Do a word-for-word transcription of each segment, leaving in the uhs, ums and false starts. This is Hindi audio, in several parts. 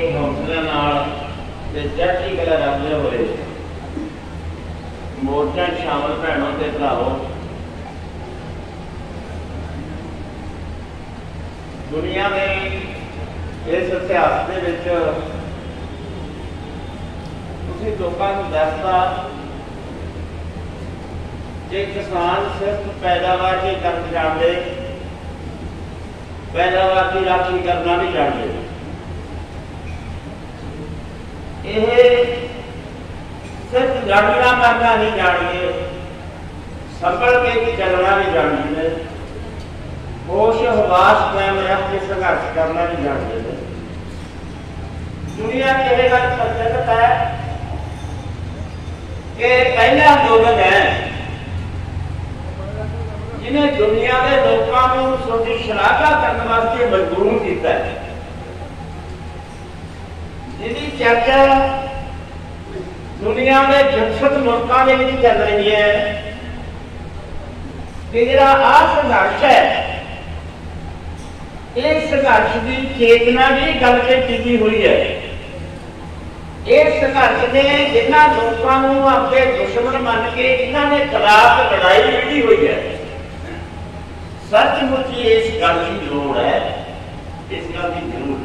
हौसले नाल ते चढ़ती कला रखते हुए मोर्चा शामिल भैनों ते भरावो, दुनिया में इस इतिहास के विच तुसीं लोकां नूं दसदा कि किसान सिर्फ पैदावार ही कर जानते, पैदावार की राखी करना भी जानते, यह सिर्फ लड़ना मरना नहीं जानते, संभल के चलना भी जानते, होश हवास कायम रख के संघर्ष करना भी जानते हैं। दुनिया की यह गल प्रचलित है कि पहला अंदोलन है जिन्हें दुनिया के लोगों को उसकी शलाघा करने वास्ते मजबूर किया है, जिसकी चर्चा दुनिया के विकसित मुल्कों में भी चल रही है कि जो आ संघर्ष है, इस संघर्ष की चेतना भी गल के टिकी हुई है। इस संघर्ष ने जिन्होंने लोगों को अपने दुश्मन मन के इन्होंने खिलाफ लड़ाई लड़ी हुई है, सचमुच ही इस गल की लोड़ है, इस गल की जरूरत,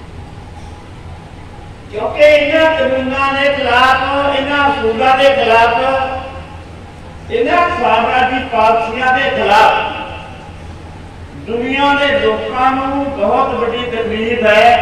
क्योंकि इन्होंने कानूनों के खिलाफ, इन्होंने असूलों के खिलाफ, इन्होंने साम्राज्य पॉलिसियों के खिलाफ दुनिया के लोगों को बहुत बड़ी तकलीफ है।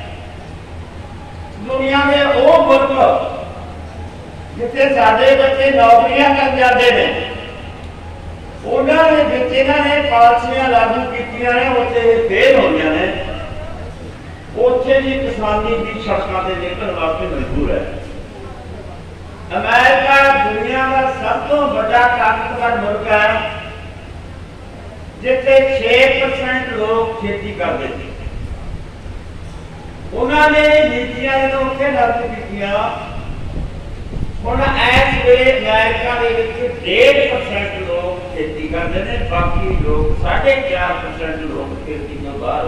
दुनिया के वो मुल्क जिथे साडे बच्चे नौकरियां कर जाते हैं, उन्होंने जिन्होंने पॉलिसियां लागू की उत्थे फेल हो गए, उत्थे भी किसानी की सड़कों से निकलने वास्ते मजबूर है। अमेरिका दुनिया का सब तो बड़ा ताकतवर मुल्क है, जिथे छे परसेंट लोग खेती करते थे, उन्होंने नीतियां जो उत्थे लागू की, हुण इस वेले अमेरिका के डेढ़ परसेंट लोग खेती करते हैं, बाकी लोग साढ़े चार परसेंट लोग खेती तो बाहर।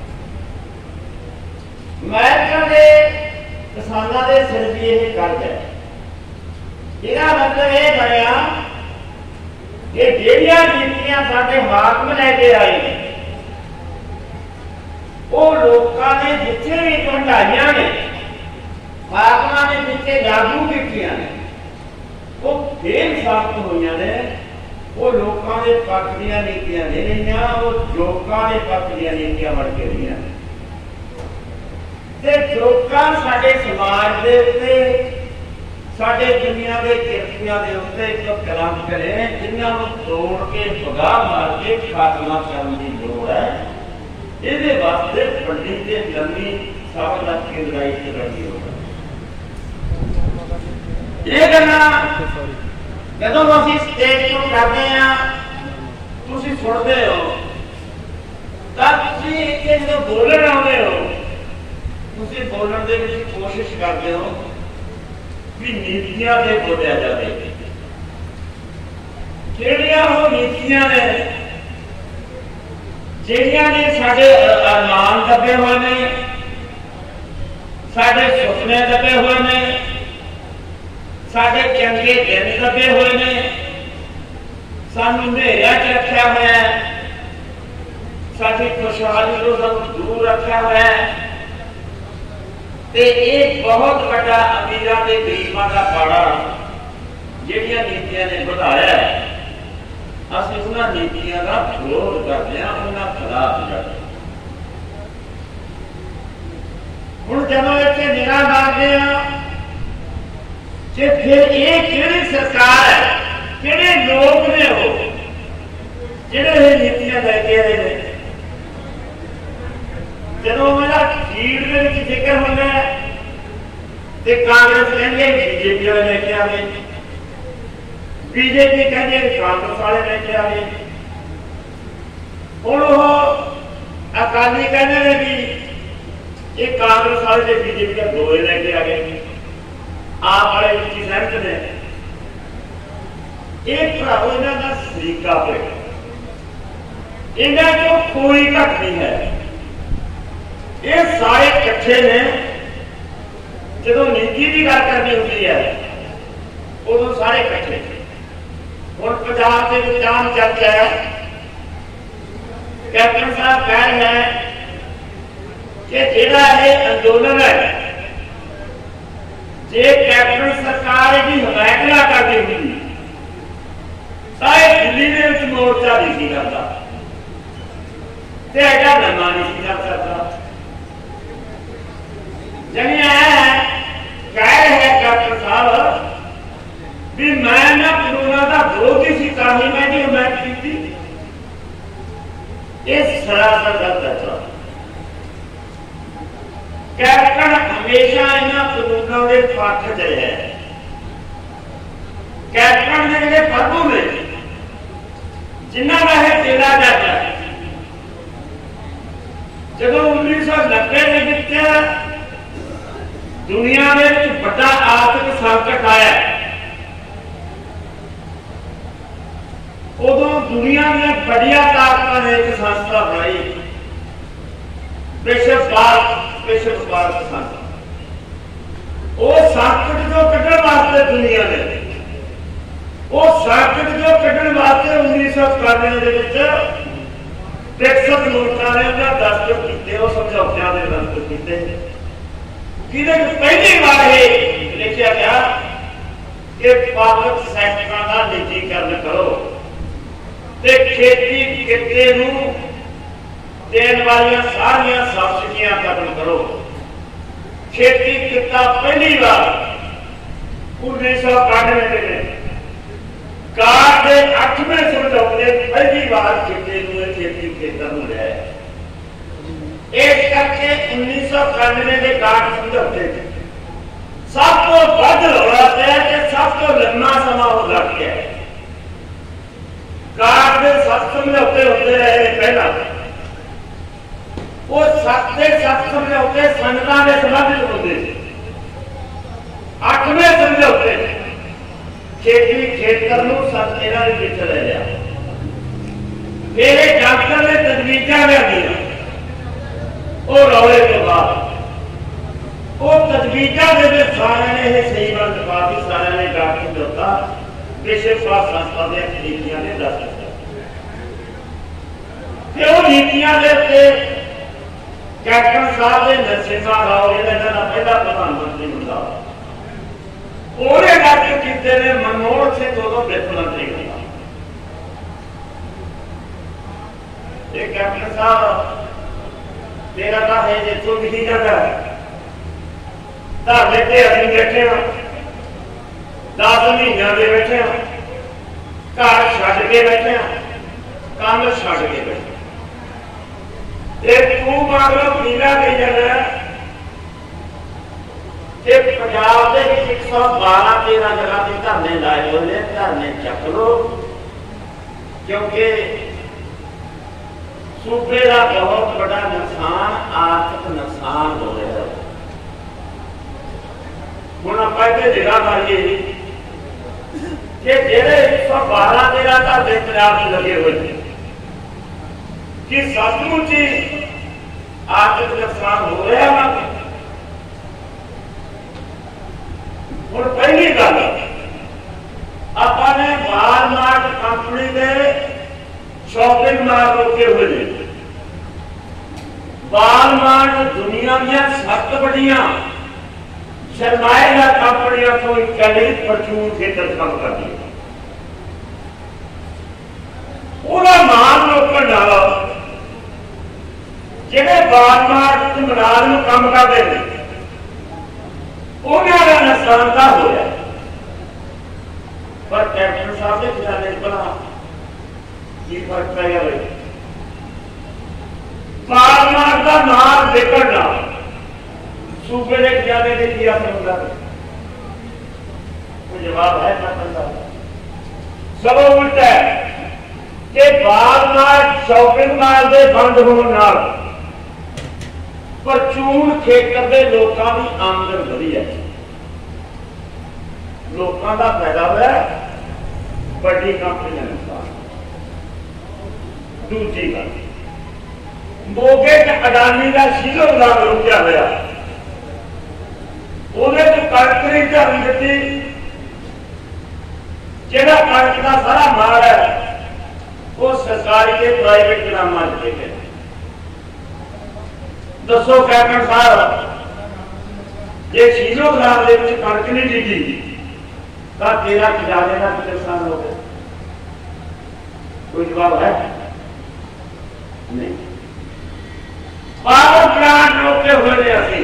अमेरिका के किसानों के सिर भी यह कर्ज है। इसका मतलब यह बनया कि ਜਿਹੜੀਆਂ नीतियां साडे हाकम लैके आए ने, वो लोगों ने जिथे भी ढाइया ने, हाकमां ने जिथे लागू कीतियां ने, वो फेल साबित हुई ने। वो लोगों के पक्ष दी नीतियां नहीं रही, वो जोका के पक्ष दी नीतियां बन के रही। जोका साडे समाज के उत्ते, साडे दुनिया के किरतियां के उत्ते एक कलंक ने, जिन्होंने तोड़ के भगा मार के खात्मा करने की लोड़ है। ये वास्ते बड़ी ते लंबी सब लग के लड़ाई चलनी होगी। ये गल्लां जदों असीं स्टेज तो करते हैं, तुसीं सुनते हो, तां तुसीं इत्थे जदों बोलण आउंदे हो, तुसीं बोलण दे विच कोशिश करते हो भी नीतियां से बोलिया जाए। किहड़ियां वो नीतियां ने जिहड़ियां ने साडे अरमान दबे हुए ने, साडे सुपने दबे हुए ने, साडे चंगे दिन दबे हुए ने, सानू नेहरिया च रखा हुआ है, साडी खुशहाली को सानू दूर रखा हुआ है। ते एक बहुत बड़ा अमीरां ते गरीबां दा पाड़ा जिहड़ियां नीतियां ने बढ़ाया है, असीं उन्हां नीतियां दा विरोध करदे हां, उन्हां खिलाफ लड़दे हां। हुण जदों इत्थे निगाह मारदे हां कि फिर ये किहड़ी सरकार है, किहड़े लोग ने वो जिहड़े ये नीतियां लैके आए ने। जदों मेरा लीड के विच जिक्र होंदा है ते कांग्रेस कहंदे बीजेपी वाले लेके आ गए, बीजेपी कहंदे कांग्रेस वाले लेके आ गए, हुण ओह अकाली कहंदे ने भी ये कांग्रेस वाले ते बीजेपी का दो ही लेके आ गए, आप वाले विच सहमत ने। एक भरावो इन्हां दा सलीका पे, इन्हां चों कोई घट नहीं है, ये सारे इकट्ठे ने जो नीति की गल करनी होती है उदों सारे इकट्ठे। हुण पंजाब के विच आम चर्चा है, कैप्टन साहब कह रहे हैं कि जिहड़ा यह अंदोलन है, जे कैप्टन सरकार इसकी हमायत ना करती होंगी तो यह दिल्ली के विच मोर्चा नहीं सी करता ते एडा लम्मा नहीं सी कर सकता। यानी कह रहे हैं कैप्टन साहब भी मैं ना कोरोना का विरोधी सी, ताही मैं नहीं हमायत की। ये सरासर गलत है। कैप्टन हमेशा इन्होंने कानूनों के पक्ष च है। कैप्टन के जो प्रभु ने जिन्हों का है चेला जाता है, जब उन्नीस सौ नब्बे के दुनिया में बड़ा आर्थिक संकट आया, उदों दुनिया में बढ़िया ताकत ने एक संस्था बनाई, विश्व स्वास्थ्य विश्व स्वास्थ्य संस्था। वो संकट जो कटन वास्ते दुनिया ने वो संकट जो कटन वास्ते उन्नीस सौ इक्यानवे विकसित मुल्कों ने दस्तखत किए, समझौतियों के दस्तखत किए, जिन्हें पहली बार ये लिखा गया कि पब्लिक सैक्टर का निजीकरण करो ते खेती किते नूं देने वाली सारिया सब्सिडियां खत्म करो। खेती किता पहली बार उन्नीस सौ इक्यानवे में कार के अठवें समझौते पहली बार खेती खेती खेतर में लिया। इस करके उन्नीस सौ इक्यानवे के कार समझौते सब तो वध रौला पाया कि सब तो लंबा समा हो लग गया। कार के सत्त समझौते होते रहे पहला, वो सत्त सत्त समझौते संगतां के संबंधित होते थे। अठवें समझौते खेती खेतर नूं सत्त इन्हां दे विच ले लिया। फिर डॉक्टर ने तजवीज़ां लिआंदियां वो रौले के बाद वो तजवीज़ां दे विच सारिआं ने यह सही गल दबा दी, सारिआं ने डॉक्टर समझौता विश्व स्वास्थ्य संस्था दी नीतियां ने दस नीतियां कैप्टन साहब ने नरसिम्हा राव जिन्होंने पहला प्रधानमंत्री होंगे उन्हें दस्तखत किए ने। मनमोहन सिंह उदों वित्त मंत्री होंगे। कैप्टन साहब तेरा का है जितों लिखी जाता है धरने ते अभी बैठे हाँ, दस महीनों के बैठे हाँ, घर छड्ड के बैठे हाँ, काम छड्ड के बैठे। तू मान लो पीला कही जाना कि पंजाब के एक सौ बारह तेरह जगह से धरने लाए हुए, धरने चक लो, क्योंकि सूबे का बहुत बड़ा नुकसान आर्थिक नुकसान हो रहा है। हुण आपां इत्थे जगह मारीए कि जेड़े एक सौ बारह तेरह धरने पंजाब में लगे हुए हैं कि सचमुच ही आर्थिक नुकसान हो रहा है। और पहली गल आपने वालमार्ट कंपनी के शॉपिंग मॉल रोके हुए हैं। वालमार्ट दुनिया दी सत्त बड़ियां सरमाएदार कंपनियों को इकली परचून खेतर काम करती है। पूरा माल रोकण नाल जिहड़े वालमार्ट मलाजम काम करते हैं उन्हां दा नुकसान का होया। पर कैप्टन साहब के खजाने भला की फर्क पै गया भाई। वालमार्ट का माल विकण नाल सूबे के खजाने के की असर होगा? कोई जवाब है कैप्टन साहब? सब उल्टा है कि वालमार्ट शॉपिंग मॉल के बंद होने नाल परचून खेतर के लोगों की आमदन बढ़ी है, लोगों का फायदा हुआ, बड़ी कंपनी नुकसान। दूसरी गल मोगे अडानी का शीलो लाभ रुकिया हुआ, ਉਹਦੇ ਚ ਕਣਕ ਨਹੀਂ ਧਰਨ ਦਿੱਤੀ। ਜਿਹੜਾ ਕਣਕ ਦਾ ਸਾਰਾ ਮਾਲ ਹੈ ਉਹ ਸਰਕਾਰੀ ਤੇ ਪ੍ਰਾਈਵੇਟ ਗਰਾਮਾਂ ਚ ਦੇ ਗਏ। ਦੱਸੋ ਕੈਪਟਨ ਸਾਹਿਬ, ਜੇ ਛੀਨੋ ਗ੍ਰਾਮ ਦੇ ਵਿੱਚ ਕਣਕ ਨਹੀਂ ਡਿੱਗੀ ਤਾਂ ਤੇਰਾ ਖਜ਼ਾਨੇ ਦਾ ਕੀ ਨੁਕਸਾਨ ਹੋ ਗਿਆ? ਕੋਈ ਜਵਾਬ ਹੈ ਨਹੀਂ। ਪਾਵਰ ਪਲਾਂਟ ਰੋਕੇ ਹੋਏ ਨੇ ਅਸੀਂ,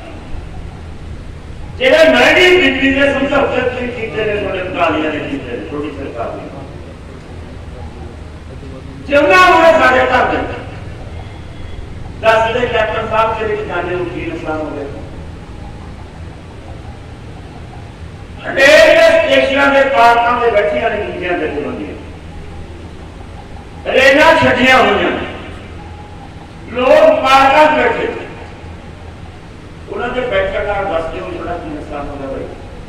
ਜਿਹੜੇ ਮਹਿੰਗੀ ਬਿਜਲੀ ਦੇ ਸਮਝੌਤੇ ਕੀਤੇ ਨੇ ਤੁਹਾਡੇ ਅਕਾਲੀਆਂ ਨੇ ਕੀਤੇ ਨੇ, ਥੋੜੀ ਸਰਕਾਰ ਨੇ ਜਿਉਣਾ ਹੋਏ ਸਾਡੇ ਘਰ ਦੇ ਦੱਸਦੇ ਕੈਪਟਨ ਸਾਹਿਬ ਤੇਰੇ ਖਜ਼ਾਨੇ ਨੂੰ ਕੀ ਨੁਕਸਾਨ ਹੋ ਗਿਆ? ਰੇਲਵੇ ਸਟੇਸ਼ਨਾਂ ਦੇ ਪਾਰਕਾਂ ਦੇ ਬੈਠੀਆਂ ਨੇ ਦੂਜੀਆਂ ਜਥੇਬੰਦੀਆਂ, ਰੇਲਾਂ ਛੱਡੀਆਂ ਹੋਈਆਂ, ਲੋਕ ਪਾਰਕਾਂ ਚ ਬੈਠੇ, ਉਹਨਾਂ ਦੇ ਬੈਠਣ ਨਾਲ ਦੱਸਦੇ ਹੋ ਥੋੜਾ ਕੀ ਨੁਕਸਾਨ ਹੋ ਗਿਆ ਭਾਈ?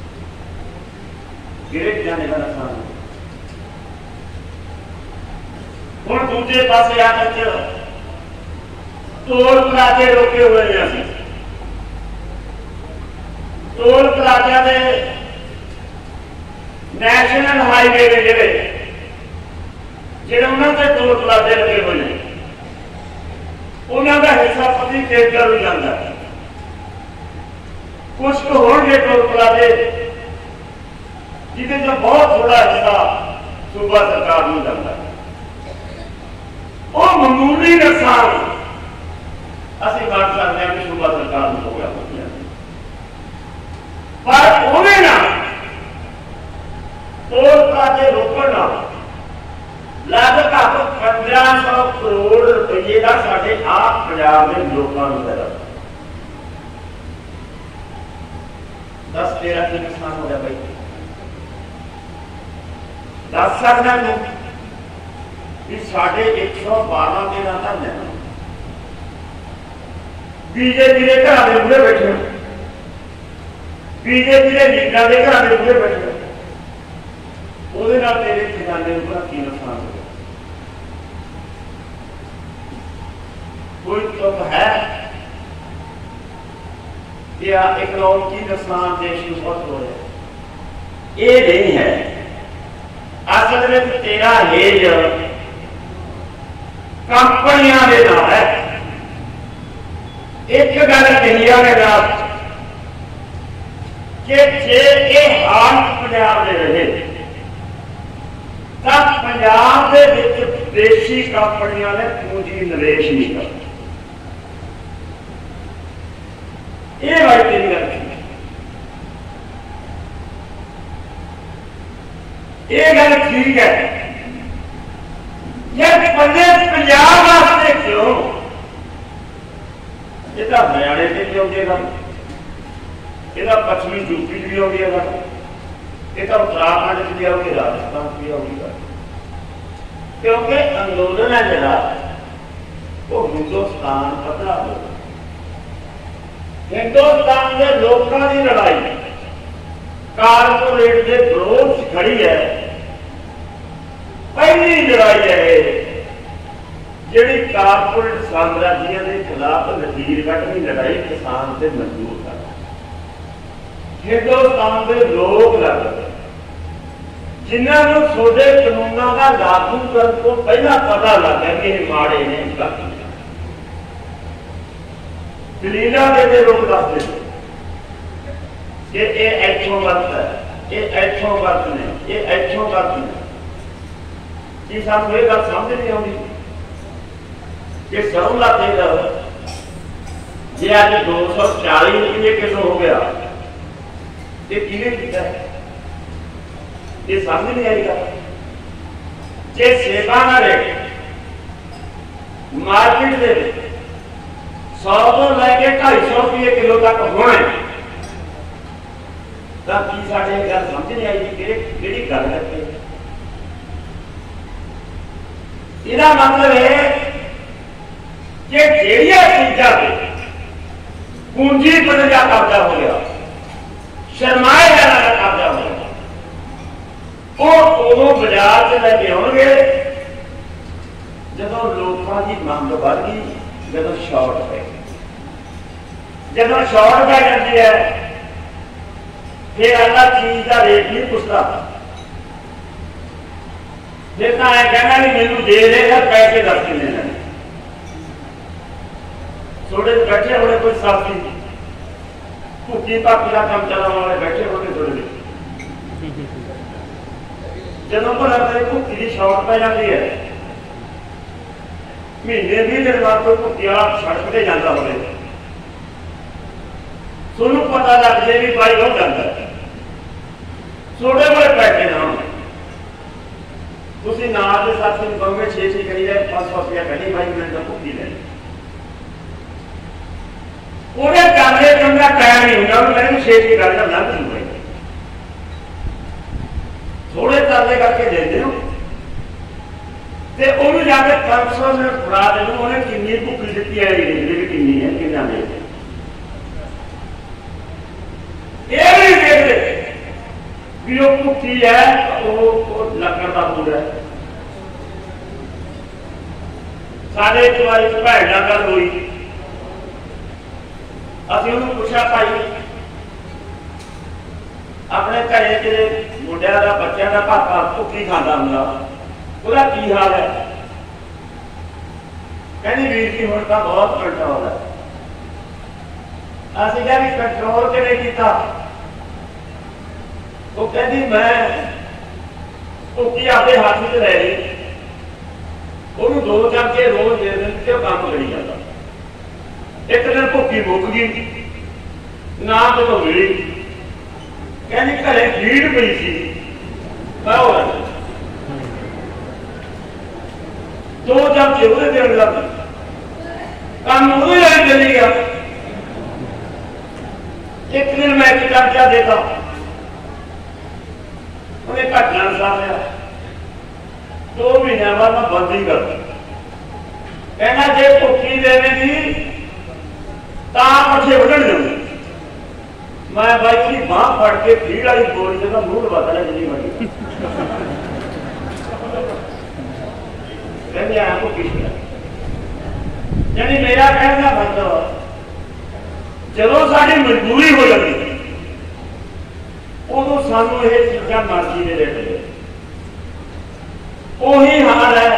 ਕਿਹੜੇ ਖਜ਼ਾਨੇ ਦਾ ਨੁਕਸਾਨ ਹੋ? ਹੁਣ ਦੂਜੇ ਪਾਸੇ ਆ ਕੇ ਟੋਲ ਪਲਾਜ਼ੇ ਰੋਕੇ ਹੋਏ ਨੇ ਅਸੀਂ। ਟੋਲ ਪਲਾਜ਼ਿਆਂ ਦੇ ਨੈਸ਼ਨਲ ਹਾਈਵੇ ਦੇ ਜਿਹੜੇ ਜਿਹੜੇ ਉਹਨਾਂ ਤੇ ਟੋਲ ਪਲਾਜ਼ੇ ਲੱਗੇ ਹੋਏ ਨੇ, ਉਹਨਾਂ ਦਾ ਹਿੱਸਾ ਪਤੀ ਕੇਂਦਰ ਨੂੰ ਜਾਂਦਾ। ਕੁਝ ਕੁ ਹੋਣਗੇ ਟੋਲ ਪਲਾਜ਼ੇ ਜਿਹਦੇ ਚ ਬਹੁਤ ਥੋੜਾ ਹਿੱਸਾ ਸੂਬਾ ਸਰਕਾਰ ਨੂੰ ਜਾਂਦਾ। ਉਹ ਮਾਮੂਲੀ ਨੁਕਸਾਨ ਅਸੀਂ ਮੰਨ ਸਕਦੇ ਹਾਂ ਕਿ ਸੂਬਾ ਸਰਕਾਰ ਨੂੰ ਹੋ ਗਿਆ, ਪਰ ਉਹਦੇ ਨਾਲ ਟੋਲ ਪਲਾਜ਼ੇ ਰੋਕਣ ਨਾਲ ਲਗਭਗ ਪੰਦਰਾਂ ਸੌ ਕਰੋੜ ਰੁਪਏ ਦਾ ਸਾਡੇ ਆਪ ਪੰਜਾਬ ਦੇ ਲੋਕਾਂ ਨੂੰ ਮਿਲਿਆ। ਦਸ ਤੇਰਾ ਕੀ ਨੁਕਸਾਨ ਹੋ ਗਿਆ ਬਾਈ? ਦੱਸ ਸਕਦਾ ਨੂੰ ਕਿ ਸਾਡੇ ਇੱਕ ਸੌ ਬਾਰਾਂ ਦੇ ਨਾਲ ਤਾਂ ਨਹੀਂ ਬੀਜੇਪੀ ਦੇ ਘਰਾਂ ਦੇ ਮੂਹਰੇ ਬੈਠੇ, ਬੀਜੇਪੀ ਦੇ ਲੀਡਰਾਂ ਦੇ ਘਰਾਂ ਦੇ ਮੂਹਰੇ ਬੈਠੇ, ਉਹਦੇ ਨਾਲ ਤੇਰੇ ਖਜ਼ਾਨੇ ਨੂੰ ਕੀ ਨੁਕਸਾਨ ਹੋ ਗਿਆ? ਕੋਈ ਤੁਕ ਹੈ ਕਿ ਇਕਨੋਮਿਕ ਨੁਕਸਾਨ ਦੇਸ਼ ਨੂੰ ਬਹੁਤ ਹੋ ਰਿਹਾ? ਇਹ ਨਹੀਂ ਹੈ। ਅਸਲ ਵਿੱਚ ਤੇਰਾ ਹੇਜ ਕੰਪਨੀਆਂ ਦੇ ਨਾਲ ਹੈ। ਇੱਕ ਗੱਲ ਕਹੀ ਆ ਨੇ ਕਿ ਜੇ ਇਹ ਹਾਲਤ ਪੰਜਾਬ ਦੇ ਰਹੇ ਤਾਂ ਪੰਜਾਬ ਦੇ ਵਿੱਚ ਵਿਦੇਸ਼ੀ ਕੰਪਨੀਆਂ ਨੇ ਪੂੰਜੀ ਨਿਵੇਸ਼ ਨਹੀਂ ਕਰਨਾ। ਇਹ ਵਾਲੀ ਤੇਰੀ ਗੱਲ ਠੀਕ ਹੈ। ਇਹ ਗੱਲ ਠੀਕ ਹੈ। ਯਾਰ ਪੰਜਾਬ ਵਾਸਤੇ ਕਿਉਂ? ਇਹ ਤਾਂ ਹਰਿਆਣੇ ਤੇ ਵੀ ਆਉਂਦੀ ਹੈ ਗੱਲ, ਇਹਦਾ ਪੱਛਮੀ ਯੂਪੀ ਚ ਵੀ ਆਉਂਦੀ ਹੈ ਗੱਲ, ਇਹ ਤਾਂ ਉੱਤਰਾਖੰਡ ਚ ਵੀ ਆਉਂਦੀ, ਰਾਜਸਥਾਨ ਚ ਵੀ ਆਉਂਦੀ ਗੱਲ। ਕਿਉਂਕਿ ਅੰਦੋਲਨ ਹੈ ਜਿਹੜਾ ਉਹ ਹਿੰਦੁਸਤਾਨ ਪਤਲਾ ਹੋ, ਹਿੰਦੁਸਤਾਨ ਦੇ ਲੋਕਾਂ ਦੀ ਲੜਾਈ ਕਾਰਪੋਰੇਟ ਦੇ ਵਿਰੋਧ ਚ ਖੜੀ ਹੈ। ਪਹਿਲੀ ਲੜਾਈ ਹੈ ਜਿਹੜੀ ਕਾਰਪੋਰੇਟ ਸਾਮਰਾਜੀਆਂ ਦੇ ਖਿਲਾਫ ਲਕੀਰ ਕੱਢਣੀ ਲੜਾਈ ਕਿਸਾਨ ਤੇ ਮਜ਼ਦੂਰ ਦਾ। ਹਿੰਦੁਸਤਾਨ ਦੇ ਲੋਕ ਲੜਦੇ ਜਿਨ੍ਹਾਂ ਨੂੰ ਤੁਹਾਡੇ ਕਾਨੂੰਨਾਂ ਦਾ ਲਾਗੂ ਕਰਨ ਤੋਂ ਪਹਿਲਾਂ ਪਤਾ ਲੱਗਾ ਕਿ ਇਹ ਮਾੜੇ ਨੇ, ਦਲੀਲਾਂ ਦੇ ਦੇ ਲੋਕ ਦੱਸਦੇ ਕਿ ਇਹ ਇੱਥੋਂ ਵਰਤ ਹੈ, ਇਹ ਇੱਥੋਂ ਵਰਤ ਨੇ, ਇਹ ਇੱਥੋਂ ਵਰਤ ਨੇ। ਕੀ ਸਾਨੂੰ ਇਹ ਗੱਲ ਸਮਝ ਨਹੀਂ ਆਉਂਦੀ ਕਿ ਸਰੋਂ ਦਾ ਤੇਲ ਜੇ ਅੱਜ ਦੋ ਸੌ ਚਾਲੀ ਰੁਪਏ ਕਿਲੋ ਹੋ ਗਿਆ, ਇਹ ਕਿਹਨੇ ਕੀਤਾ? ਇਹ ਸਮਝ ਨਹੀਂ ਆਏਗਾ। ਜੇ ਸੇਵਾ ਨਾ ਰਹੇ ਮਾਰਕੀਟ ਦੇ ਵਿੱਚ सौ तो लैके ढाई सौ रुपये किलो तक होने तो की साढ़े गल समझ नहीं आई कि गल है। इसका मतलब है कि ਜਿਹੜੀਆਂ चीजा पे पूंजीपति का कब्जा हो गया, सरमाएदारां का कब्जा हो गया, वो उदों बाजार च लैके आउणगे जदों लोकां दी मंग बढ़ गई, जदों शॉर्ट पै गई। जदों शॉर्ट पै जाती है फिर अगला चीज का रेट नहीं पूछता, फिर तो ऐ कहना भी मैनू दे देगा पैसे दस किन्ने लेने। थोड़े बैठे होने कोई साथी भुखी भापी का काम चलाने वाले बैठे होने थोड़े जो भला तेरी भुखी की शौक पै जाती है, महीने भी दिन बाद कोई भुखी वाला सड़क पर जाता हो, सोनू पता लग जाए भी भाई हो जाता है, थोड़े बड़े पैसे ना तुम ना के साथी कहोगे छे छे करी जाए पांच सौ रुपया कहीं भाई मैंने तो भुखी लेनी उन्हें कमरे कमरा टाइम नहीं होगा मैंने छे छे कर करना भी थोड़े तरले करके दे दो ते उन्हें जाके पांच सौ में फड़ा दे दो उन्हें किन्नी भुखी दी है भी किन्नी है किन्ना दे ये भी देख ले भी वो भुखी है वो लकड़ का फूल है। साढ़े एक बार भैन नाल गल हुई, असीं उन्होंने पूछा भाई अपने घरे च मुंडिया का बच्चों का पापा भुखी खाता होंगे उसका की हाल है? कहनी वीर जी हुण तां बहुत कंट्रोल है। असीं कहा भी कंट्रोल किवें कीता? वो कहती मैं भुखी आपके हाथ में लै ली, उन्होंने दो चमचे रोज दे देते काम करी जाता। एक दिन भुखी मुक गई ना तो मिली, कहनी घरे भीड़ पई सी मैं हो दो चमचे वो देने लग काम वो चली गया। एक दिन मैं एक चमचा देता उन्हें घटना सामने दो महीने बाद मैं बंद ही कर कहना जे भुखी देगी पठे वढ़न जाऊंगी मैं भाई की बांह फड़ के भीड़ वाली गोली से मूड बदला जिनी बनी कहते आपको किस यानी मेरा कहना मतलब जो साड़ी मजबूरी हो जाती उदों सानू ये चीजा मर्जी दे देते उही हाल है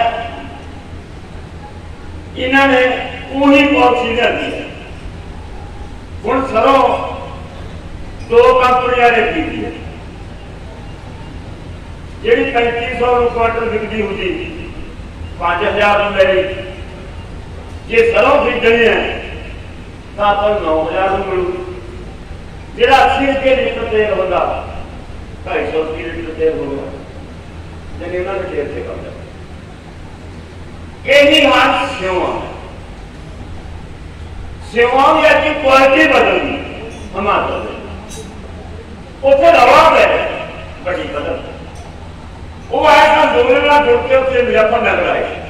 इन्होंने उही पॉलिसी लिया हुण सरों दो कंपनियां ने की है जी पैंती सौ क्वांटल बिकती होती पांच हजार ले जे सरों खरीदनी है तो आप नौ हजार मिलू जो अस्सी रुपये लीटर तेल होगा ढाई सौ अस्सी लीटर तेल होगा लेकिन इन्होंने तेल से कम यही हाल सेवा सेवाओं की क्वालिटी बदलनी हमारे उसे रवा है बड़ी बदल वो ऐसा दोनों जुड़ के उससे मिलापन लग रहा है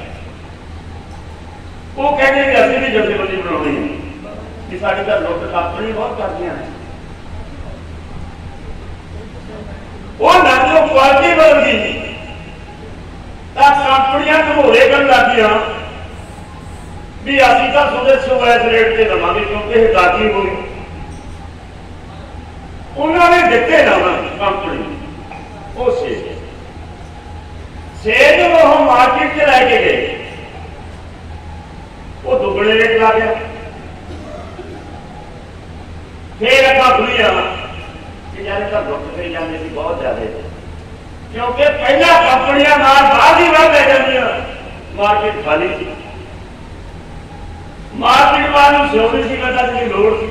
वो कहते हैं असं भी जथेबंदी बनानी है कि साड़ी का लोग कंपनी बहुत करती हैं वो ना जो क्वालिटी बदल गई कंपनियां घमोरे कर लगिया भी असी तो सोचे सौ इस रेट से लवांगे क्योंकि हिदायती हो गई उन्होंने दिते ना कंपनी वो सेज सेज वो हम मार्केट से लैके गए वो दुगने रेट ला गया फिर अगर दुनिया यार का दुख से जाने की बहुत ज्यादा क्योंकि पहला कंपनियां बाद ही बढ़ रह मार्केट खाली थी मार्केट वालों सोने की कदा की लोड़ थी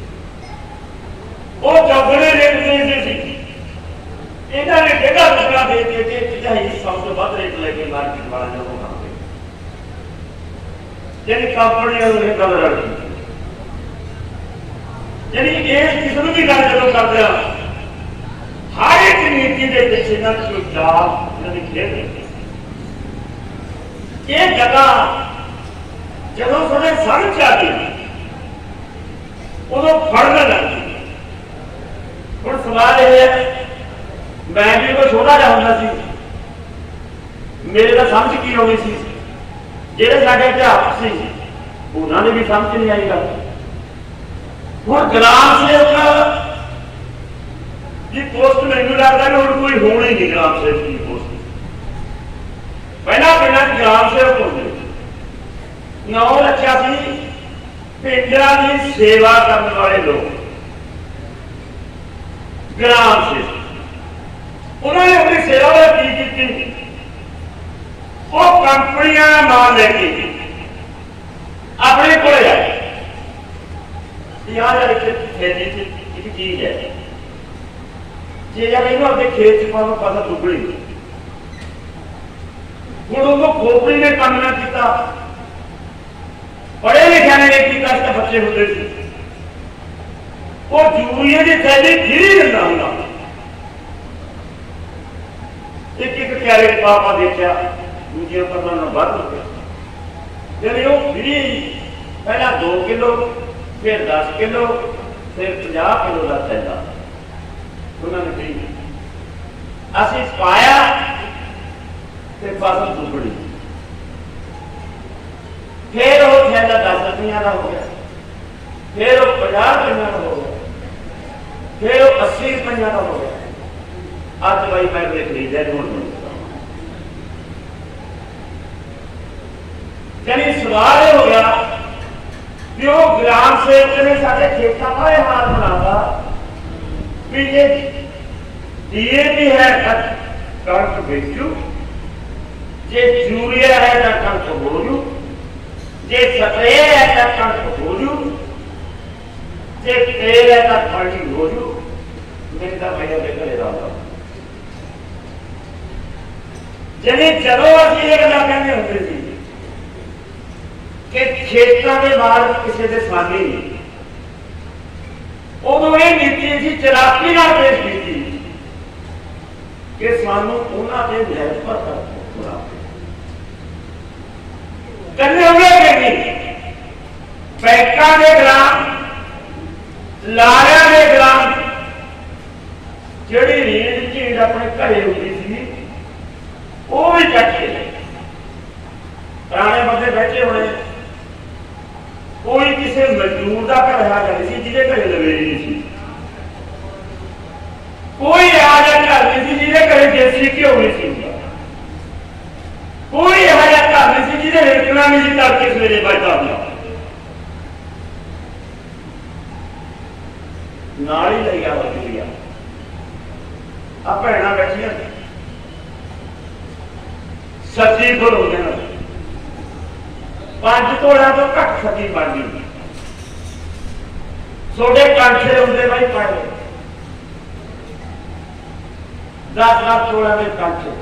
वो चौगने रेट देते थे इन्होंने जगह जगह दे के चाहिए सब तो वध रेट लेके मार्केट वाले को काम यानी कंपनियां उन्हें कल रखी यानी इस किस्म की गल जो करते हैं हर एक नीति के पीछे ना चुपचाप खेल ये जगह जो थोड़े समझ आ गई उदो फड़ने लगी हम सवाल यह है मैं भी कोई छोटा जा होंगे सी मेरे तो समझ की होनी सी जेडे साडे अध्यापक सी उन्होंने भी समझ नहीं आई गल हुण ग्राम सेवक जी पोस्ट मैनू लगता है हुण कोई होनी नहीं ग्राम सेवक की पोस्ट। पहला पिंड ग्राम सेवक होंगे नौ रखा सी पिंडा की सेवा करने वाले लोग ग्राम सेवक। उन्होंने अपनी सेवा की की वो कंपनियां नाम लेके अपने को आए यहाँ एक चीज है जे यार इन अपने खेत च पाओ पता दुगड़ी हूँ उनको खोपड़ी ने काम ना किया पढ़े लिखे ने किया बच्चे होते थे वो यूरिया की थैली फ्री दिता होगा एक एक क्यारे पापा देखा दूसरे पता बद हो गया जब वो फ्री पहला दो किलो फिर दस किलो फिर पचास किलो का थैला उन्होंने फ्री असी पाया फिर फसल दुगड़ी फिर वो थैला दस रुपया का हो गया फिर वो पचास रुपया का हो गया फिर वो अस्सी रुपया का हो गया। अज भाई मैं खरीदे यानी सवाल हो गया कि वो ग्राम सेवक ने सारे खेतों का यह हाल बनाता भी ये डीएपी है कणक बेचू जे यूरिया है तो कणक बोलू जे स्प्रे है तो कणक बोलू जे तेल है तो पानी बोलू मेरे तो भैया घरे रहा जब जदों असं ये गल कहते होंगे सी कि खेतों के माल किसी के सामने नहीं उदों ये नीति अभी चलाकी पेश की कि सानू उन्होंने निर्भर करना कन्ने हुए नहीं बैंकों के ग्राम लारिया के ग्राम जी रीढ़ झीड़ अपने घरे होती थी वो भी कट्ठे पुराने बंदे बैठे होने कोई किसी मजदूर का घर आ जाती थी जिसे घरे लवेरी नहीं थी कोई आ घर नहीं थी जिसे घरे देसी घ्यो नहीं थी कोई यह घर नहीं थी जिसे हिरकना नहीं थी तड़के सवेरे बचता अपना नाल ही लगिया बदलिया आ भैन बैठिया सब्जी फुल हो गया पांच तोड़ा तो घट सब्जी बन गई सोडे कांठे होंगे भाई पाए दस दस तोड़ा के कांठे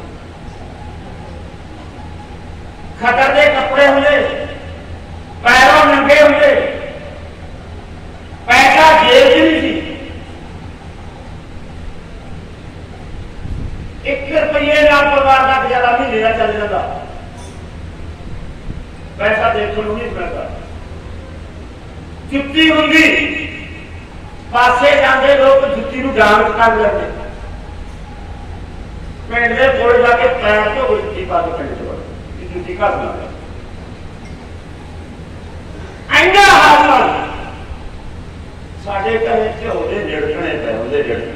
खतर के कपड़े होंगे पैरों नंगे होंगे पैसा जेब च नहीं थी एक रुपये नाल परिवार का गुजारा महीने का चल जाता पैसा देखो नहीं मिलता जुत्ती होंगी पासे जाते लोग जुत्ती को डांग कर लेते पिंड के कोल जाके पैर तो जुत्ती पा के पिंड च जुत्ती घर ला इन्ना हाल साढ़े घर घ्यो के जिड़कने पे होंगे जिड़कने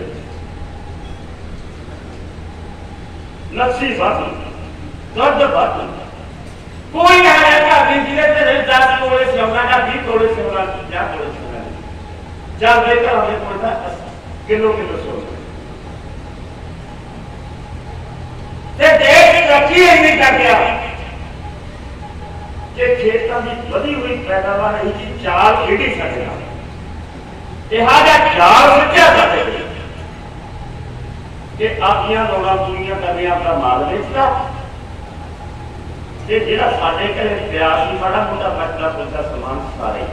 लस्सी बद दुध बद कोई आया जिसे दस तोड़े सिवना या बीस तोड़े सिवना या तोड़े सिवना जब लेकर हमें पड़ता किलो किलो सो देश तरक्की नहीं कर गया कि खेतों की बढ़ी हुई पैदावार की चाल खेड़ी सकता लिहाजा ख्याल सोचा जाते कि आपकी लोड़ा पूरी करने अपना माल बेचता जो साढ़े घर प्यास ही बड़ा मोटा बचता बुचता समान सारे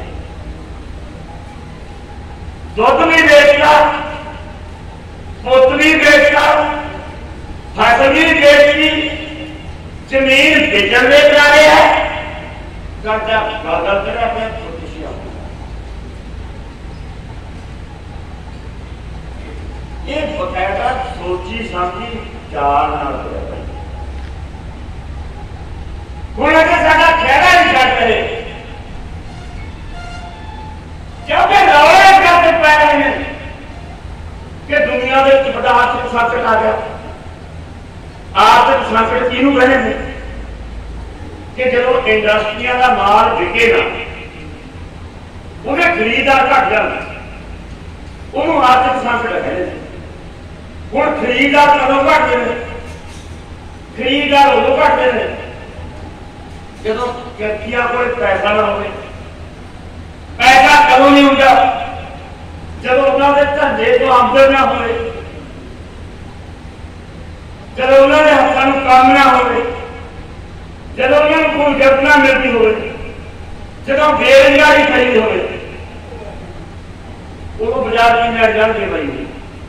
दुध भी बेचता पुत भी बेचता फसल भी बेचती जमीन बेचन में जा रहा है कर्जा बदल कर अपने खुदकुशियां ये बकायदा सोची समझी चाल नाल होया हूँ अगर साडा खैरा नहीं छड्ड रहे क्योंकि रौले करते पै रहे हैं कि दुनिया के ਵੱਡਾ ਆਰਥਿਕ ਸੰਕਟ ਆ ਗਿਆ। ਆਰਥਿਕ ਸੰਕਟ ਕਿਹਨੂੰ ਕਹਿੰਦੇ ਨੇ ਕਿ ਜਦੋਂ ਇੰਡਸਟਰੀਆਂ ਦਾ ਮਾਲ ਵਿਕੇ ਨਾ, ਉਹਦੇ ਖਰੀਦਦਾਰ ਘਟ ਜਾਂਦੇ, ਉਹਨੂੰ ਆਰਥਿਕ ਸੰਕਟ ਕਹਿੰਦੇ ਨੇ। ਹੁਣ ਖਰੀਦਦਾਰ ਕਦੋਂ ਘਟਦੇ ਨੇ? ਖਰੀਦਦਾਰ ਉਦੋਂ ਘਟਦੇ ਨੇ ਜਦੋਂ ਕਿਰਤੀਆਂ ਕੋਲ ਪੈਸਾ ਨਾ ਹੋਵੇ। ਪੈਸਾ ਕਦੋਂ ਨਹੀਂ ਹੁੰਦਾ? ਜਦੋਂ ਉਹਨਾਂ ਦੇ ਧੰਦੇ ਤੋਂ ਆਮਦਨ ਨਾ ਹੋਵੇ, ਜਦੋਂ ਉਹਨਾਂ ਦੇ ਹੱਥਾਂ ਨੂੰ ਕੰਮ ਨਾ ਹੋਵੇ, ਜਦੋਂ ਉਹਨਾਂ ਨੂੰ ਕੋਈ ਜਬ ਨਾ ਮਿਲਦੀ ਹੋਵੇ, ਜਦੋਂ ਬੇਰੁਜ਼ਗਾਰੀ ਖੜੀ ਹੋਵੇ, ਉਦੋਂ ਬਾਜ਼ਾਰ ਕੀ ਮਿਲ ਜਾਣਗੇ ਬਾਈ?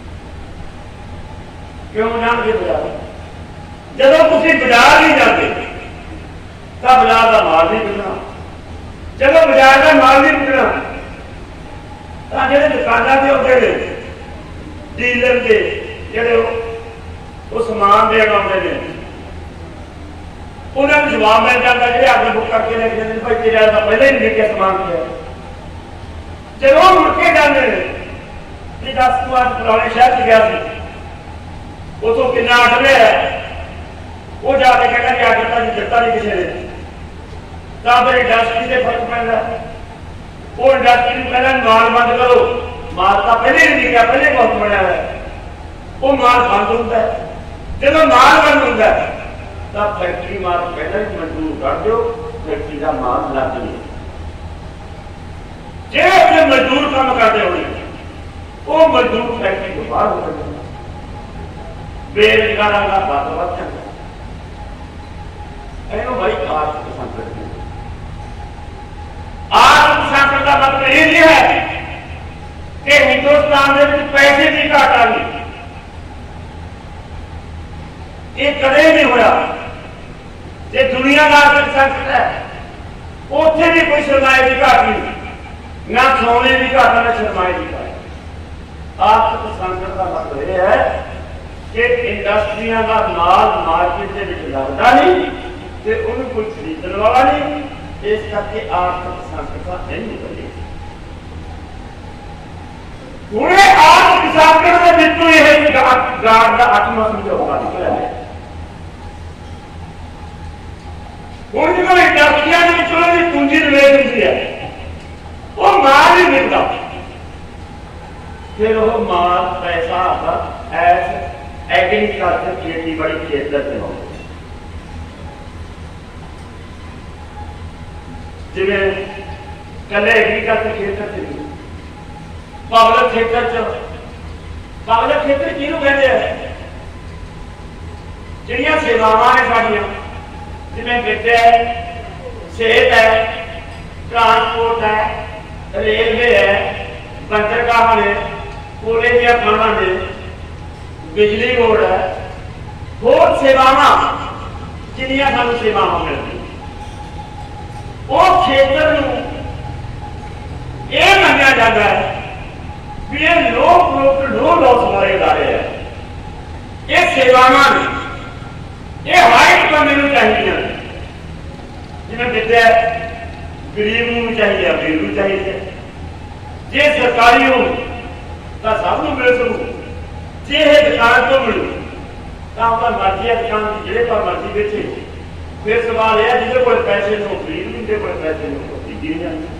ਕਿਉਂ ਜਾਣਗੇ ਬਾਜ਼ਾਰ? ਜਦੋਂ ਤੁਸੀਂ ਬਾਜ਼ਾਰ ਨਹੀਂ ਜਾਂਦੇ ਤਾਂ ਬਾਜ਼ਾਰ ਦਾ ਮਾਲ ਨਹੀਂ ਵਿਕਣਾ। ਜਦੋਂ ਬਾਜ਼ਾਰ ਦਾ ਮਾਲ ਨਹੀਂ ਵਿਕਣਾ ਤਾਂ ਜਿਹੜੇ ਦੁਕਾਨਾਂ ਦੇ ਉੱਤੇ ਨੇ ਡੀਲਰ ਦੇ ਜਿਹੜੇ ਉਹ ਸਮਾਨ ਦੇਣ ਆਉਂਦੇ ਨੇ, ਉਹਨਾਂ ਨੂੰ ਜਵਾਬ ਮਿਲ ਜਾਂਦਾ, ਜਿਹੜੇ ਆਗੇ ਬੁੱਕ ਕਰਕੇ ਲੈ ਕੇ ਜਾਂਦੇ ਨੇ, ਭਾਈ ਤੇਰਾ ਤਾਂ ਪਹਿਲਾਂ ਹੀ ਵਿਕਿਆ ਸਮਾਨ ਪਿਆ। ਜਦੋਂ ਮੁੜ ਕੇ ਜਾਂਦੇ ਨੇ ਕਿ ਦਸ ਤੂੰ ਅੱਜ ਪੁਰਾਣੇ ਸ਼ਹਿਰ ਚ ਗਿਆ ਸੀ, ਉਥੋਂ ਕਿੰਨਾ ਅੱਠ ਲਿਆ, ਉਹ ਜਾ ਕੇ ਕਹਿੰਦਾ ਕਿ ਅੱਠ ਤਾਂ ਦਿੱਤਾ ਨਹੀਂ ਕਿਸੇ ਨੇ, ਤਾਂ ਫਿਰ ਇੰਡਸਟਰੀ ਤੇ ਫਰਕ ਪੈਂਦਾ। ਉਹ ਇੰਡਸਟਰੀ ਨੂੰ ਪਹਿਲਾਂ ਮਾਲ ਬੰਦ ਕਰੋ, ਮਾਲ ਤਾਂ ਪਹਿਲੇ ਨਹੀਂ ਵਿਕਿਆ, ਪਹਿਲੇ ਬਹੁਤ ਬਣਿਆ ਹੋਇਆ, ਉਹ ਮਾਲ ਬੰਦ ਹੁੰਦਾ। ਜਦੋਂ ਮਾਲ ਬੰਦ ਹੁੰਦਾ ਤਾਂ ਫੈਕਟਰੀ ਮਾਲ ਪਹਿਲਾਂ ਹੀ ਮਜ਼ਦੂਰ ਕੱਢ ਦਿਓ, ਫੈਕਟਰੀ ਦਾ ਮਾਲ ਲੱਗ ਨਹੀਂ। ਜੇ ਆਪਣੇ ਮਜ਼ਦੂਰ ਕੰਮ ਕਰਦੇ ਹੋਣੇ, ਉਹ ਮਜ਼ਦੂਰ ਫੈਕਟਰੀ ਤੋਂ ਬਾਹਰ ਹੋ ਜਾਂਦੇ, ਬੇਰੁਜ਼ਗਾਰਾਂ ਦਾ ਵੱਧ ਵੱਧ ਜਾਂਦਾ। ਇਹਨੂੰ ਭਾਈ ਆਰਥਿਕ ਸੰਕਟ। आर्थिक संकट का मतलब ये नहीं है कि हिंदुस्तान में पैसे की घाट आ गई, ये कदे नहीं होया। जे दुनिया का आर्थिक संकट है, उत्थे भी कोई सरमाए की घाट नहीं, ना सोने की घाट ना सरमाए की घाट। आर्थिक संकट का मतलब यह है कि इंडस्ट्रिया का माल मार्केट के लगता नहीं, तो उन्हें कोई खरीदने वाला नहीं, इस करके आर्थिक संकट का नहीं बने। पूरे आर्थिक संकट में बिल्कुल यह गार्ड का आत्मा समझौता निकला है। हूँ जो इंडस्ट्रिया की पूंजी निवेश होती है, वो माल ही मिलता, फिर वो माल पैसा आता एस एग्रीकल्चर खेती बड़ी खेतर से हो, जिमें कल एग्रीकल्चर खेतर से पब्लिक खेतर च पब्लिक खेतर किहनूं कहते हैं? जिहड़ियां सेवावां ने साडीआं, जिवें विद्या है, सेहत है, ट्रांसपोर्ट है, रेलवे है, बंदरगाह ने, कोले दियां खाणां ने, बिजली बोर्ड है, होर सेवावां जिहड़ियां सानूं सेवावां मिलदियां, वो खेतर नूं यह मन्निया जाता है भी ये लो प्रॉफिट लो लॉस वाले इदारे हैं। ये सेवावां ने, ये हाइट बंदे नूं चाहिए, जिवें विद्या गरीब नूं चाहिए, अमीर नूं चाहिए। जे सरकारी हो तो सब नूं मिल सकू, जे ये दुकान तो मिलू तो अपना मर्जी है दुकान जिहड़े पर मर्जी बेचे। फिर सवाल यह है जिहदे कोल पैसे ने खरीद नहीं, जिहदे कोल पैसे ने खरीदी नहीं जाती।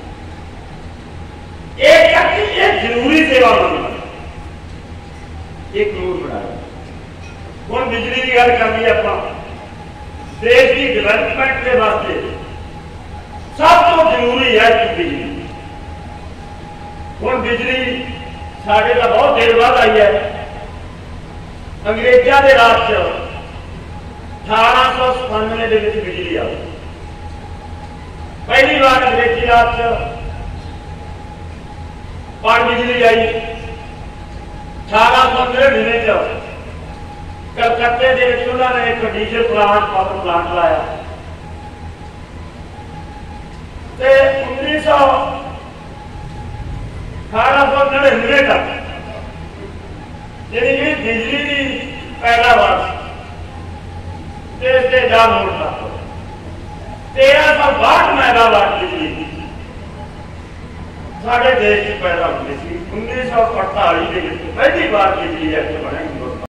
एक एक जरूरी सेवा होनी, एक कानून बनाया। हुण बिजली की गल करनी आपां, देश की डिवेलपमेंट के वास्ते सब तो जरूरी है कि बिजली। हुण बिजली साडे तां बहुत देर बाद आई है, अंग्रेजां दे राज च अठारह सौ सतानवे के बिजली आई। पहली बार अंग्रेजी राज पन बिजली आई अठारह सौ निन्यानवे कलकत्ते के उन्होंने एक डीजल प्लांट पावर प्लांट लाया। उन्नीस सौ अठारह सौ निन्यानवे तक जी बिजली की पैदावार तेरह सौ बाहठ मेगावाट बिजली साढ़े देश पैदा होती थी। उन्नीस सौ अड़ताली के पहली बार बिजली एक्ट बने